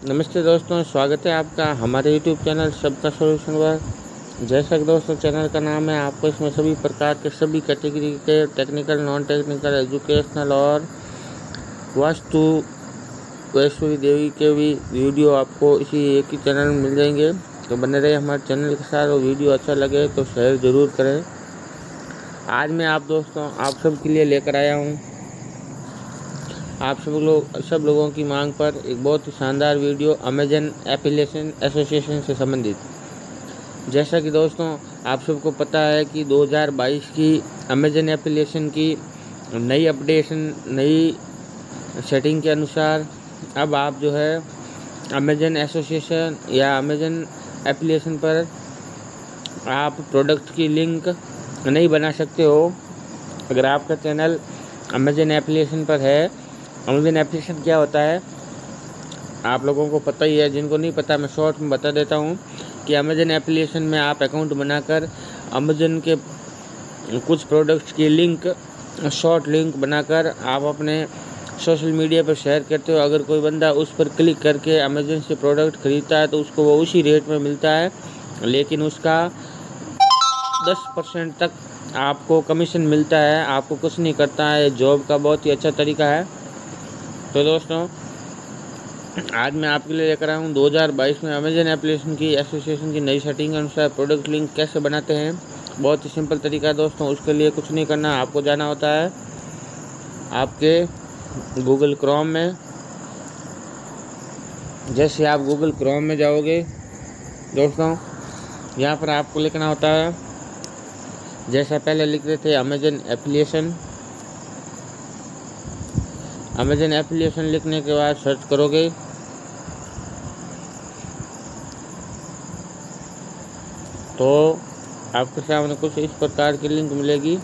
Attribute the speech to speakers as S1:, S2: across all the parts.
S1: नमस्ते दोस्तों, स्वागत है आपका हमारे यूट्यूब चैनल सबका सोल्यूशन पर। जैसा कि दोस्तों चैनल का नाम है, आपको इसमें सभी प्रकार के सभी कैटेगरी के टेक्निकल, नॉन टेक्निकल, एजुकेशनल और वास्तु वैष्णवी देवी के भी वीडियो आपको इसी एक ही चैनल में मिल जाएंगे। तो बने रहे हमारे चैनल के साथ और वीडियो अच्छा लगे तो शेयर ज़रूर करें। आज मैं आप सब के लिए लेकर आया हूँ आप सब लोगों की मांग पर एक बहुत ही शानदार वीडियो अमेजन एफिलिएशन एसोसिएशन से संबंधित। जैसा कि दोस्तों आप सबको पता है कि 2022 की अमेजन एफिलिएशन की नई अपडेशन, नई सेटिंग के अनुसार अब आप जो है अमेजन एसोसिएशन या अमेजन एफिलिएशन पर आप प्रोडक्ट की लिंक नहीं बना सकते हो अगर आपका चैनल अमेजन एफिलिएशन पर है। अमेजन एप्लीकेशन क्या होता है आप लोगों को पता ही है, जिनको नहीं पता मैं शॉर्ट में बता देता हूँ कि अमेजन एप्लीकेशन में आप अकाउंट बनाकर अमेजन के कुछ प्रोडक्ट्स की लिंक, शॉर्ट लिंक बनाकर आप अपने सोशल मीडिया पर शेयर करते हो। अगर कोई बंदा उस पर क्लिक करके अमेजन से प्रोडक्ट खरीदता है तो उसको वो उसी रेट में मिलता है, लेकिन उसका 10% तक आपको कमीशन मिलता है, आपको कुछ नहीं करता है। जॉब का बहुत ही अच्छा तरीका है। तो दोस्तों आज मैं आपके लिए लेकर आया हूँ 2022 में अमेजन एप्लीकेशन की एसोसिएशन की नई सेटिंग के अनुसार प्रोडक्ट लिंक कैसे बनाते हैं। बहुत ही सिंपल तरीका है दोस्तों। उसके लिए कुछ नहीं करना, आपको जाना होता है आपके गूगल क्रोम में। जैसे आप गूगल क्रोम में जाओगे दोस्तों, यहाँ पर आपको लिखना होता है, जैसा पहले लिखते थे अमेजन एफिलिएशन। अमेजन एफिलिएशन लिखने के बाद सर्च करोगे तो आपके सामने कुछ इस प्रकार की लिंक मिलेगी।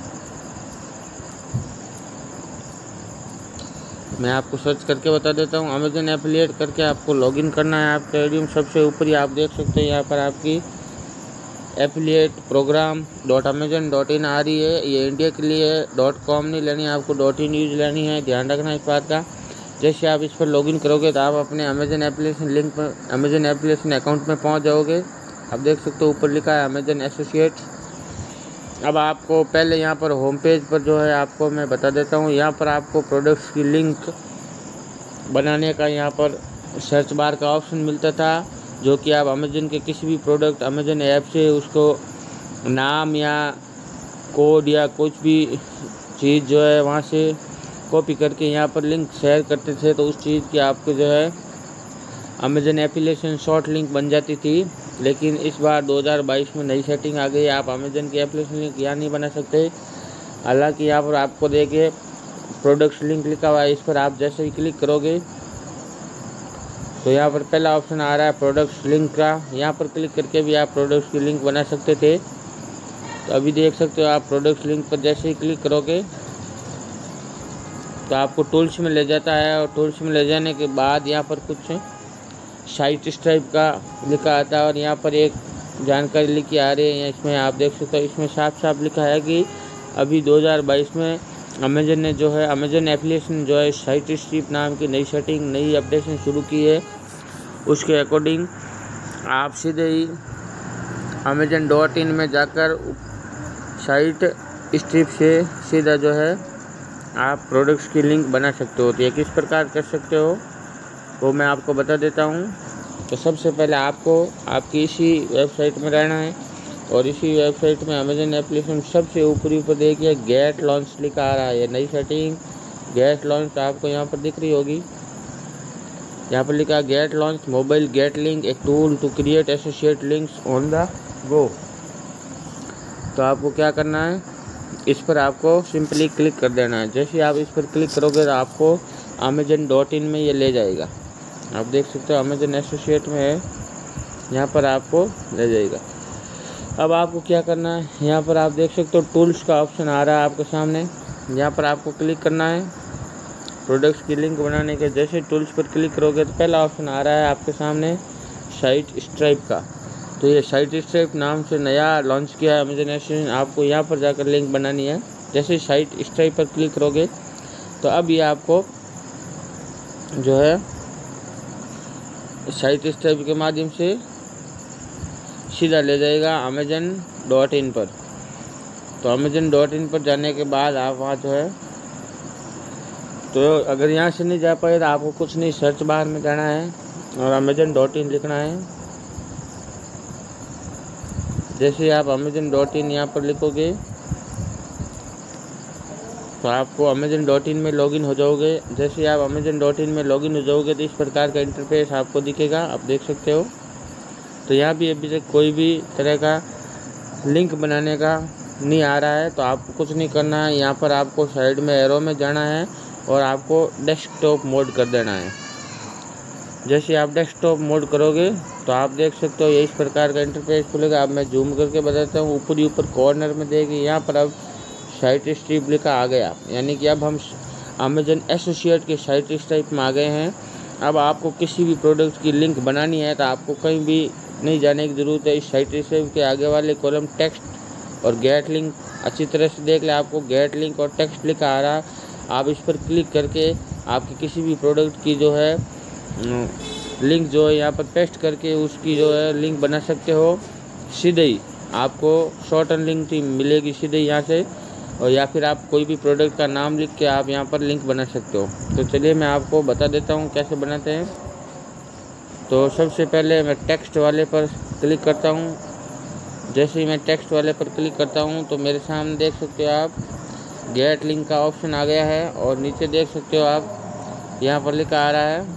S1: मैं आपको सर्च करके बता देता हूँ। अमेजन एफिलिएट करके आपको लॉगिन करना है। आपके आईडी में सबसे ऊपर ही आप देख सकते हैं, यहाँ पर आपकी एफिलिएट प्रोग्राम .amazon.in आ रही है। ये इंडिया के लिए .com नहीं लेनी है, आपको .in यूज लेनी है, ध्यान रखना इस बात का। जैसे आप इस पर लॉगिन करोगे तो आप अपने अमेजन एप्लीकेशन लिंक पर, अमेजन एप्लीकेशन अकाउंट में पहुंच जाओगे। आप देख सकते हो ऊपर लिखा है अमेजन एसोसिएट। अब आपको पहले यहाँ पर होम पेज पर जो है आपको मैं बता देता हूँ, यहाँ पर आपको प्रोडक्ट्स की लिंक बनाने का यहाँ पर सर्च बार का ऑप्शन मिलता था, जो कि आप अमेजन के किसी भी प्रोडक्ट अमेजन ऐप से उसको नाम या कोड या कुछ भी चीज़ जो है वहाँ से कॉपी करके यहाँ पर लिंक शेयर करते थे, तो उस चीज़ की आपको जो है अमेजन एफिलिएशन शॉर्ट लिंक बन जाती थी। लेकिन इस बार 2022 में नई सेटिंग आ गई, आप अमेजन की एप्लीकेशन लिंक यहाँ नहीं बना सकते। हालांकि यहाँ पर आपको देखिए प्रोडक्ट्स लिंक लिखा हुआ है, इस पर आप जैसे ही क्लिक करोगे तो यहाँ पर पहला ऑप्शन आ रहा है प्रोडक्ट्स लिंक का। यहाँ पर क्लिक करके भी आप प्रोडक्ट्स की लिंक बना सकते थे। तो अभी देख सकते हो आप प्रोडक्ट्स लिंक पर जैसे ही क्लिक करोगे तो आपको टूल्स में ले जाता है, और टूल्स में ले जाने के बाद यहाँ पर कुछ साइट स्ट्राइप का लिखा आता है और यहाँ पर एक जानकारी लिखी आ रही है। इसमें आप देख सकते हो, इसमें साफ साफ लिखा है कि अभी 2022 में अमेजन ने जो है अमेजन एफिलिएशन जो है साइट स्ट्रिप नाम की नई सेटिंग, नई अपडेशन शुरू की है। उसके अकॉर्डिंग आप सीधे ही amazon.in में जाकर साइट स्ट्रिप से सीधा जो है आप प्रोडक्ट्स की लिंक बना सकते हो। तो ये किस प्रकार कर सकते हो वो मैं आपको बता देता हूँ। तो सबसे पहले आपको आपकी इसी वेबसाइट में रहना है, और इसी वेबसाइट में अमेजन एप्लीकेशन सबसे ऊपर देखिए गेट लॉन्च लिखा आ रहा है। ये नई सेटिंग गेट लॉन्च आपको यहाँ पर दिख रही होगी। यहाँ पर लिखा है get launch mobile get link a tool to create associate links on the go. तो आपको क्या करना है, इस पर आपको सिंपली क्लिक कर देना है। जैसे ही आप इस पर क्लिक करोगे तो आपको amazon.in में ये ले जाएगा। आप देख सकते हो अमेजन एसोसिएट में है, यहाँ पर आपको ले जाएगा। अब आपको क्या करना है, यहाँ पर आप देख सकते हो टूल्स का ऑप्शन आ रहा है आपके सामने, यहाँ पर आपको क्लिक करना है प्रोडक्ट्स की लिंक बनाने के। जैसे टूल्स पर क्लिक करोगे तो पहला ऑप्शन आ रहा है आपके सामने साइट स्ट्राइप का। तो ये साइट स्ट्राइप नाम से नया लॉन्च किया है अमेजन एसोसिएशन। आपको यहाँ पर जाकर लिंक बनानी है। जैसे साइट स्ट्राइप पर क्लिक करोगे तो अब ये आपको जो है साइट स्टेप के माध्यम से सीधा ले जाएगा Amazon.in पर। तो Amazon.in पर जाने के बाद आप वहाँ जो है, तो अगर यहाँ से नहीं जा पाए तो आपको कुछ नहीं, सर्च बार में जाना है और Amazon.in लिखना है। जैसे ही आप Amazon.in यहाँ पर लिखोगे तो आपको Amazon.in में लॉगिन हो जाओगे। जैसे ही आप Amazon.in में लॉगिन हो जाओगे तो इस प्रकार का इंटरफेस आपको दिखेगा, आप देख सकते हो। तो यहाँ भी अभी तक कोई भी तरह का लिंक बनाने का नहीं आ रहा है, तो आपको कुछ नहीं करना है। यहाँ पर आपको साइड में एरो में जाना है और आपको डेस्कटॉप मोड कर देना है। जैसे आप डेस्कटॉप मोड करोगे तो आप देख सकते हो ये इस प्रकार का इंटरफेस खुलेगा। अब मैं जूम करके बताता हूँ। ऊपर कॉर्नर में देखिए, यहाँ पर अब साइट स्ट्रिप लिखा आ गया, यानी कि अब हम Amazon एसोसिएट के साइट स्ट्रिप में आ गए हैं। अब आपको किसी भी प्रोडक्ट की लिंक बनानी है तो आपको कहीं भी नहीं जाने की ज़रूरत है। इस साइट स्ट्रिप के आगे वाले कॉलम टेक्स्ट और गेट लिंक अच्छी तरह से देख ले, आपको गेट लिंक और टेक्स्ट लिखा आ रहा। आप इस पर क्लिक करके आपकी किसी भी प्रोडक्ट की जो है लिंक जो है यहाँ पर पेस्ट करके उसकी जो है लिंक बना सकते हो। सीधे ही आपको शॉर्टन लिंक मिलेगी सीधे यहाँ से, और या फिर आप कोई भी प्रोडक्ट का नाम लिख के आप यहाँ पर लिंक बना सकते हो। तो चलिए मैं आपको बता देता हूँ कैसे बनाते हैं। तो सबसे पहले मैं टेक्स्ट वाले पर क्लिक करता हूँ। जैसे ही मैं टेक्स्ट वाले पर क्लिक करता हूँ तो मेरे सामने देख सकते हो आप गेट लिंक का ऑप्शन आ गया है, और नीचे देख सकते हो आप यहाँ पर लिखा आ रहा है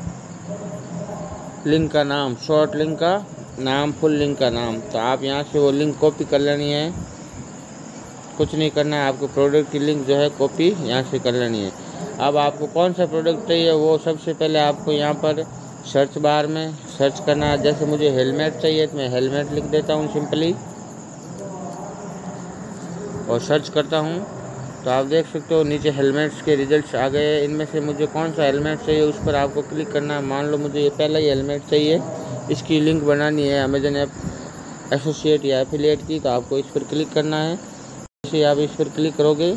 S1: लिंक का नाम, शॉर्ट लिंक का नाम, फुल लिंक का नाम। तो आप यहाँ से वो लिंक कॉपी कर लेनी है, कुछ नहीं करना है। आपको प्रोडक्ट की लिंक जो है कॉपी यहाँ से कर लेनी है। अब आपको कौन सा प्रोडक्ट चाहिए वो सबसे पहले आपको यहाँ पर सर्च बार में सर्च करना है। जैसे मुझे हेलमेट चाहिए तो मैं हेलमेट लिख देता हूँ सिंपली और सर्च करता हूँ। तो आप देख सकते हो नीचे हेलमेट्स के रिजल्ट्स आ गए। इनमें से मुझे कौन सा हेलमेट चाहिए उस पर आपको क्लिक करना है। मान लो मुझे ये पहला ही हेलमेट चाहिए, इसकी लिंक बनानी है Amazon एसोसिएट या एफिलिएट की, तो आपको इस पर क्लिक करना है। जैसे आप इस पर क्लिक करोगे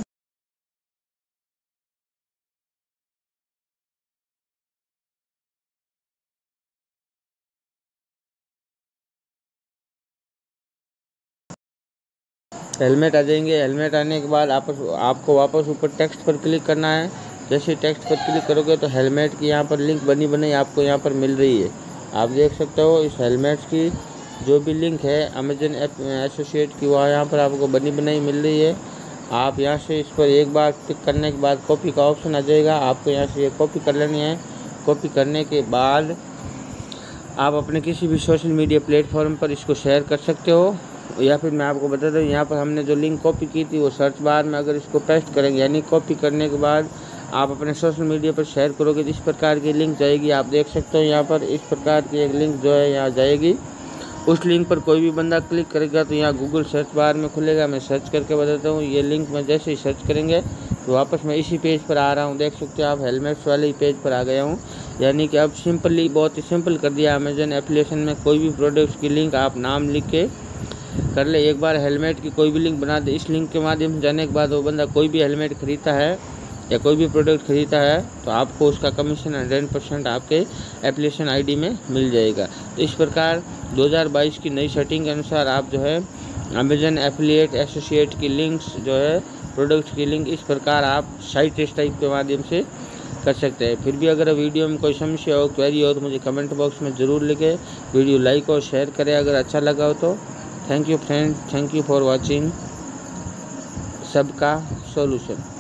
S1: हेलमेट आ जाएंगे। हेलमेट आने के बाद आपको वापस ऊपर टेक्स्ट पर क्लिक करना है। जैसे टेक्स्ट पर क्लिक करोगे तो हेलमेट की यहाँ पर लिंक बनी बनाई आपको यहाँ पर मिल रही है। आप देख सकते हो इस हेलमेट की जो भी लिंक है Amazon एसोसिएट की, वह यहाँ पर आपको बनी बनाई मिल रही है। आप यहाँ से इस पर एक बार क्लिक करने के बाद कॉपी का ऑप्शन आ जाएगा, आपको यहाँ से ये कॉपी कर लेनी है। कॉपी करने के बाद आप अपने किसी भी सोशल मीडिया प्लेटफॉर्म पर इसको शेयर कर सकते हो, या फिर मैं आपको बता दूँ यहाँ पर हमने जो लिंक कॉपी की थी वो सर्च बार में अगर इसको पेस्ट करेंगे, यानी कॉपी करने के बाद आप अपने सोशल मीडिया पर शेयर करोगे तो इस प्रकार की लिंक जाएगी। आप देख सकते हो यहाँ पर इस प्रकार की एक लिंक जो है यहाँ जाएगी। उस लिंक पर कोई भी बंदा क्लिक करेगा तो यहाँ गूगल सर्च बार में खुलेगा। मैं सर्च करके बताता हूँ। ये लिंक में जैसे ही सर्च करेंगे तो वापस मैं इसी पेज पर आ रहा हूँ। देख सकते हो आप हेलमेट्स वाले ही पेज पर आ गया हूँ। यानी कि अब सिंपली बहुत ही सिंपल कर दिया Amazon एप्लीकेशन में। कोई भी प्रोडक्ट्स की लिंक आप नाम लिख के कर ले। एक बार हेलमेट की कोई भी लिंक बना दे, इस लिंक के माध्यम से जाने के बाद वो बंदा कोई भी हेलमेट खरीदता है या कोई भी प्रोडक्ट खरीदता है तो आपको उसका कमीशन 100% आपके एप्लीकेशन आईडी में मिल जाएगा। तो इस प्रकार 2022 की नई सेटिंग के अनुसार आप जो है Amazon एफिलिएट एसोसिएट की लिंक्स जो है प्रोडक्ट्स की लिंक इस प्रकार आप साइट टाइप के माध्यम से कर सकते हैं। फिर भी अगर वीडियो में कोई समस्या हो, क्वेरी हो तो मुझे कमेंट बॉक्स में ज़रूर लिखें। वीडियो लाइक और शेयर करें अगर अच्छा लगा हो तो। Thank you friend, thank you for watching सबका सॉल्यूशन।